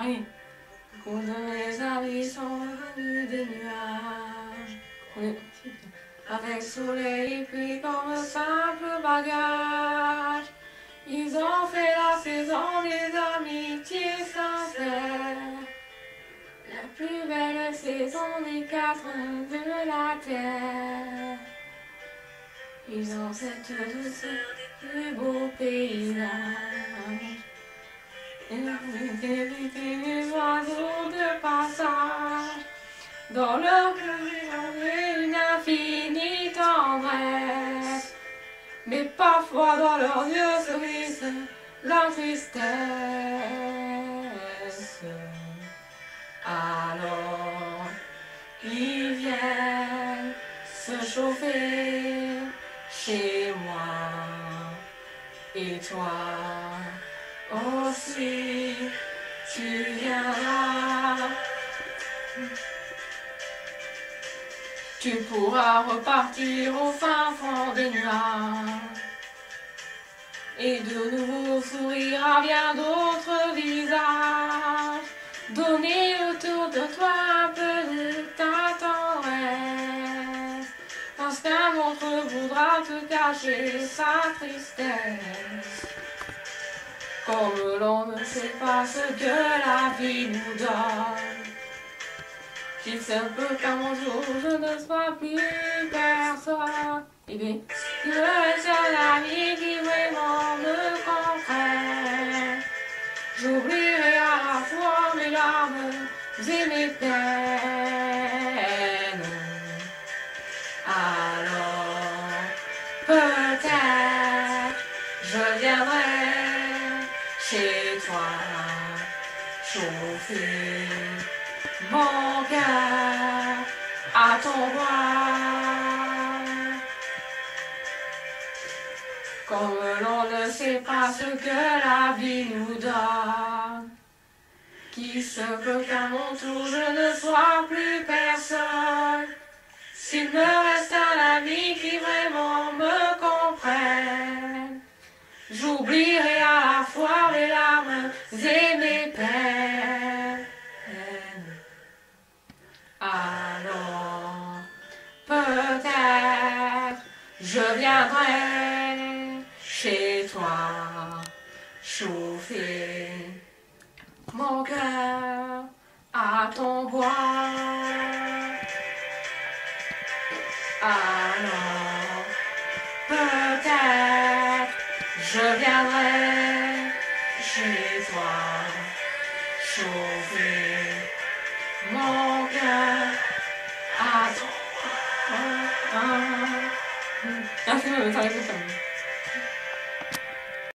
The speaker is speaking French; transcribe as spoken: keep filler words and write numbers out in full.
Allez. Quand les amis sont venus des nuages, on est... avec soleil et pluie comme simple bagage, ils ont fait la saison des amitiés sincères, la plus belle saison des quatre de la terre. Ils ont cette douceur des plus beaux paysages, et des oiseaux de passage. Dans leur cœur il y avait une infinie tendresse, mais parfois dans leurs yeux se glisse la tristesse. Alors ils viennent se chauffer chez moi, et toi aussi tu viendras. Tu pourras repartir au fin fond des nuages et de nouveau sourire à bien d'autres visages, donner autour de toi un peu de ta tendresse, parce qu'un autre voudra te cacher sa tristesse. Comme l'on ne sait pas ce que la vie nous donne, qu'il se peut qu'un jour je ne sois plus personne. Eh bien, je reste un ami qui vraiment me comprenne. J'oublierai à la fois mes larmes et mes peines. Alors, peut-être, je viendrai chez toi chauffer mon cœur à ton bras. Comme l'on ne sait pas ce que la vie nous donne, qui se peut qu'à mon tour je ne sois plus personne. S'il me reste un ami qui vraiment me comprenne, j'oublierai à la fois mes larmes et mes peines. Alors, peut-être, je viendrai chez toi chauffer mon cœur à ton bois. Alors, peut-être, je viendrai chez toi chauffer mon cœur à ton... Ah, c'est bon, ça arrive comme ça.